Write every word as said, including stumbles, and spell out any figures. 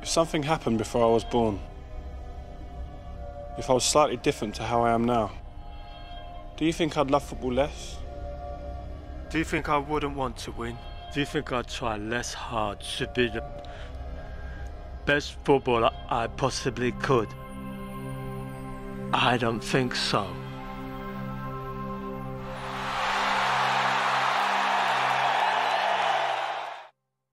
If something happened before I was born, if I was slightly different to how I am now, do you think I'd love football less? Do you think I wouldn't want to win? Do you think I'd try less hard to be the best footballer I possibly could? I don't think so.